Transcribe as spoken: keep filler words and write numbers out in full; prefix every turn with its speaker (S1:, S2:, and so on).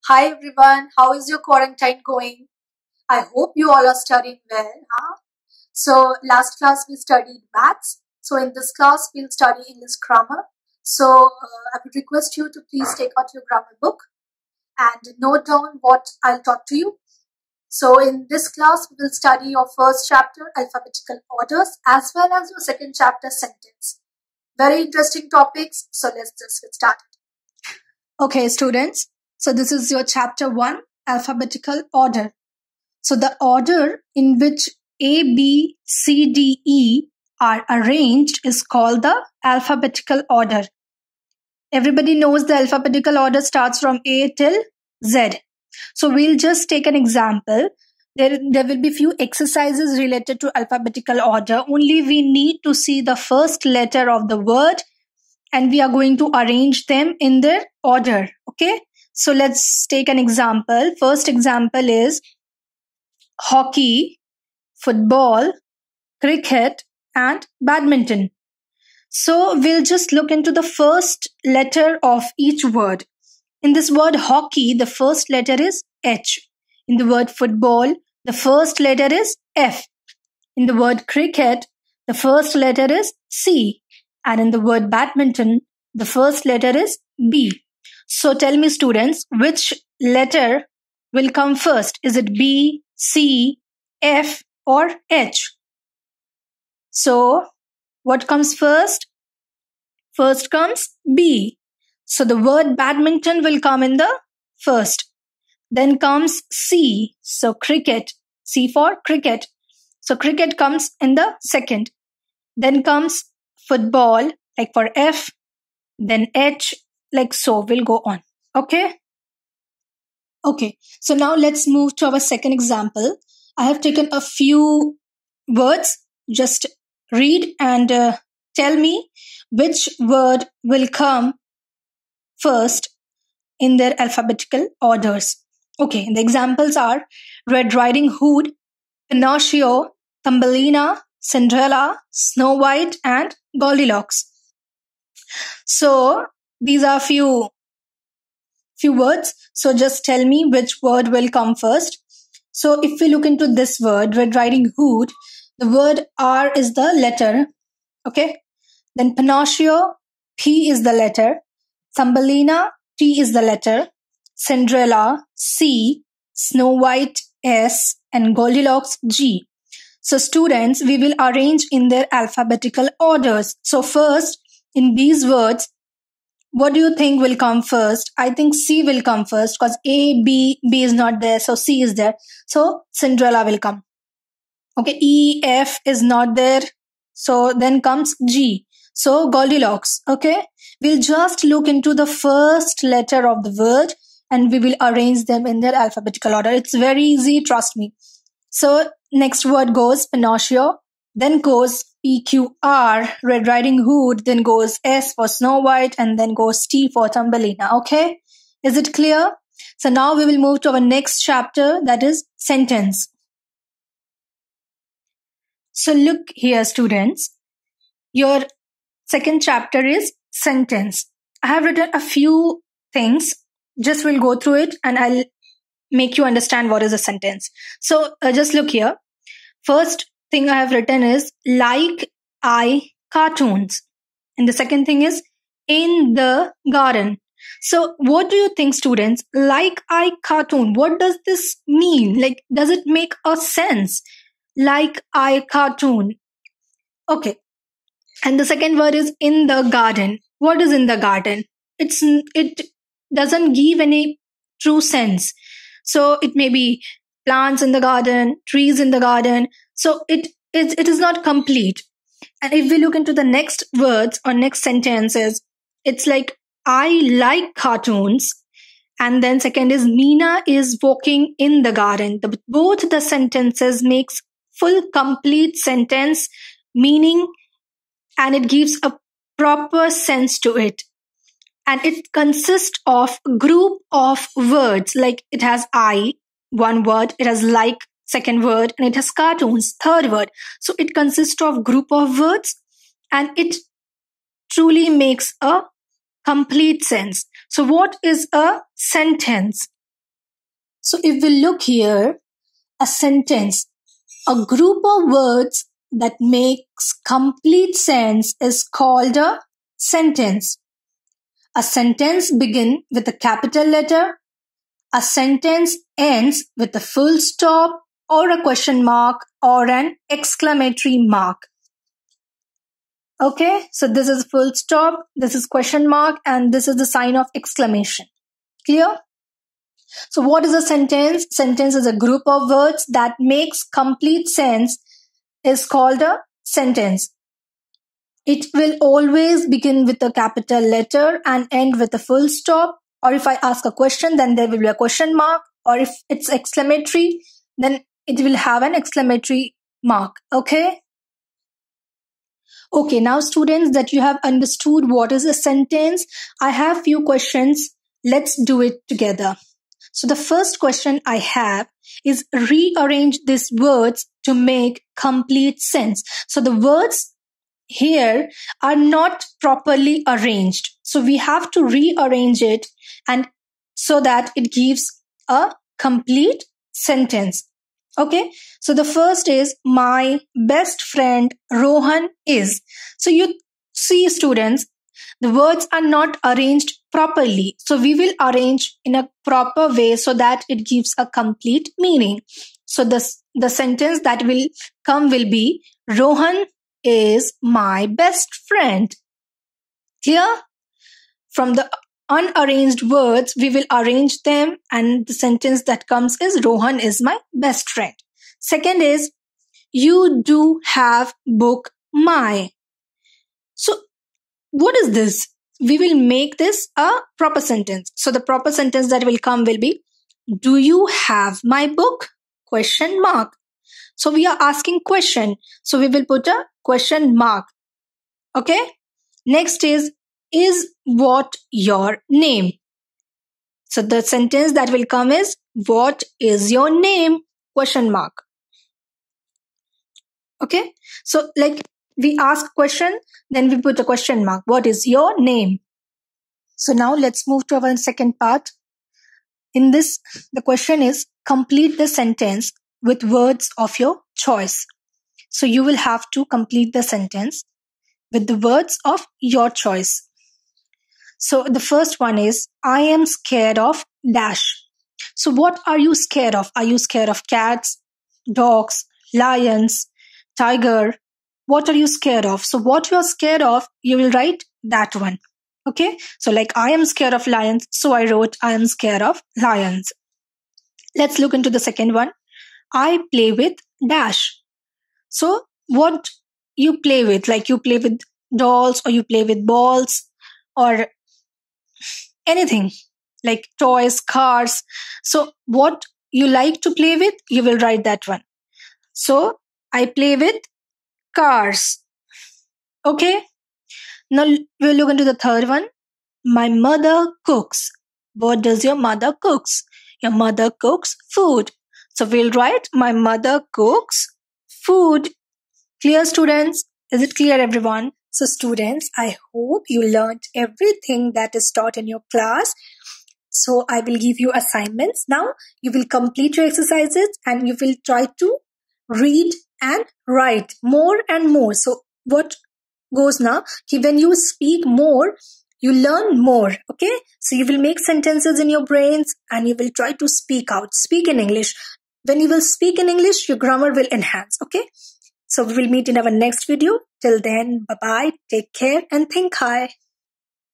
S1: Hi everyone, how is your quarantine going? I hope you all are studying well, huh? So last class we studied maths. So in this class we'll study English grammar. So uh, I would request you to please take out your grammar book and note down what I'll talk to you. So in this class we will study your first chapter, alphabetical orders, as well as your second chapter, sentence. Very interesting topics. So let's just get started. Okay, students. So this is your chapter one, alphabetical order. So the order in which A, B, C, D, E are arranged is called the alphabetical order. Everybody knows the alphabetical order starts from A till Z. So we'll just take an example. There, there will be few exercises related to alphabetical order. Only we need to see the first letter of the word and we are going to arrange them in their order. Okay. So let's take an example. First example is hockey, football, cricket, and badminton. So we'll just look into the first letter of each word. In this word hockey, the first letter is H. In the word football, the first letter is F. In the word cricket, the first letter is C. And in the word badminton, the first letter is B. So tell me, students, which letter will come first? Is it B, C, F, or H? So what comes first? First comes B. So the word badminton will come in the first. Then comes C. So cricket. C for cricket. So cricket comes in the second. Then comes football, like for F. Then H, like so. We'll go on. Okay? Okay. So now let's move to our second example. I have taken a few words. Just read and uh, tell me which word will come first in their alphabetical orders. Okay, the examples are Red Riding Hood, Pinocchio, Thumbelina, Cinderella, Snow White, and Goldilocks. So these are few few words. So just tell me which word will come first. So if we look into this word, Red Riding Hood, the word R is the letter. Okay. Then Pinocchio, P is the letter. Thumbelina, T is the letter. Cinderella, C. Snow White, S. And Goldilocks, G. So students, we will arrange in their alphabetical orders. So first, in these words, what do you think will come first? I think C will come first because A, B, B is not there. So C is there. So Cinderella will come. Okay, E, F is not there. So then comes G. So Goldilocks. Okay, we'll just look into the first letter of the word and we will arrange them in their alphabetical order. It's very easy, trust me. So next word goes Pinocchio. Then goes P Q R, Red Riding Hood, then goes S for Snow White, and then goes T for Thumbelina. Okay? Is it clear? So now we will move to our next chapter, that is sentence. So look here, students. Your second chapter is sentence. I have written a few things. Just we'll go through it and I'll make you understand what is a sentence. So uh, just look here. First thing I have written is like I cartoons. And the second thing is in the garden. So what do you think, students? Like I cartoon. What does this mean? Like, does it make a sense? Like I cartoon. Okay. And the second word is in the garden. What is in the garden? It's, it doesn't give any true sense. So it may be plants in the garden, trees in the garden. So it, it, it is not complete. And if we look into the next words or next sentences, it's like, I like cartoons. And then second is, Meena is walking in the garden. The, both the sentences makes full complete sentence meaning and it gives a proper sense to it. And it consists of a group of words, like it has I, one word, it has like, second word, and it has cartoons, third word. So it consists of group of words and it truly makes a complete sense. So what is a sentence? So if we look here, a sentence, a group of words that makes complete sense is called a sentence. A sentence begins with a capital letter. A sentence ends with a full stop or a question mark or an exclamatory mark. Okay, so this is full stop, this is question mark, and this is the sign of exclamation. Clear? So what is a sentence? Sentence is a group of words that makes complete sense is called a sentence. It will always begin with a capital letter and end with a full stop. Or if I ask a question, then there will be a question mark. Or if it's exclamatory, then it will have an exclamatory mark. Okay? Okay, now students, that you have understood what is a sentence, I have few questions. Let's do it together. So the first question I have is rearrange these words to make complete sense. So the words here are not properly arranged. So we have to rearrange it and so that it gives a complete sentence. Okay, so the first is my best friend Rohan is. So you see students, the words are not arranged properly. So we will arrange in a proper way so that it gives a complete meaning. So the, the sentence that will come will be Rohan is my best friend. Clear? From the unarranged words, we will arrange them and the sentence that comes is Rohan is my best friend. Second is you do have book my. So what is this? We will make this a proper sentence. So the proper sentence that will come will be do you have my book? Question mark. So we are asking question. So we will put a question mark. Okay. Next is is what your name? So the sentence that will come is what is your name? Question mark. Okay. So like we ask question, then we put a question mark. What is your name? So now let's move to our second part. In this, the question is complete the sentence with words of your choice. So you will have to complete the sentence with the words of your choice. So the first one is, I am scared of dash. So what are you scared of? Are you scared of cats, dogs, lions, tiger? What are you scared of? So what you are scared of, you will write that one. Okay. So like I am scared of lions. So I wrote I am scared of lions. Let's look into the second one. I play with dash. So what you play with, like you play with dolls or you play with balls or anything like toys, cars. So what you like to play with, you will write that one. So I play with cars. Okay. Now we'll look into the third one. My mother cooks. What does your mother cooks? Your mother cooks food. So we'll write my mother cooks food. Clear, students? Is it clear, everyone? So students, I hope you learned everything that is taught in your class. So I will give you assignments. Now you will complete your exercises and you will try to read and write more and more. So what goes now? When you speak more, you learn more. Okay. So you will make sentences in your brains and you will try to speak out. Speak in English. When you will speak in English, your grammar will enhance. Okay. So we will meet in our next video. Till then, bye-bye, take care and think high.